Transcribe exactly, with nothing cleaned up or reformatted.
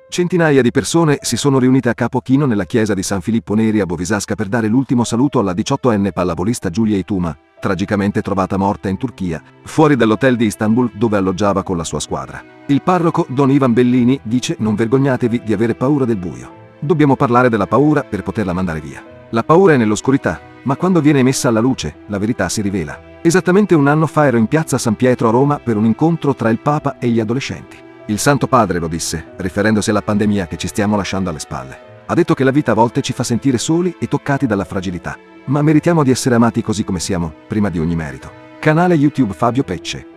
Centinaia di persone si sono riunite a Capo Chino nella chiesa di San Filippo Neri a Bovisasca per dare l'ultimo saluto alla diciottoenne pallavolista Giulia Ituma, tragicamente trovata morta in Turchia, fuori dall'hotel di Istanbul dove alloggiava con la sua squadra. Il parroco Don Ivan Bellini dice: non vergognatevi di avere paura del buio. Dobbiamo parlare della paura per poterla mandare via. La paura è nell'oscurità, ma quando viene messa alla luce, la verità si rivela. Esattamente un anno fa ero in piazza San Pietro a Roma per un incontro tra il Papa e gli adolescenti. Il Santo Padre lo disse, riferendosi alla pandemia che ci stiamo lasciando alle spalle. Ha detto che la vita a volte ci fa sentire soli e toccati dalla fragilità, ma meritiamo di essere amati così come siamo, prima di ogni merito. Canale YouTube Fabio Pecce.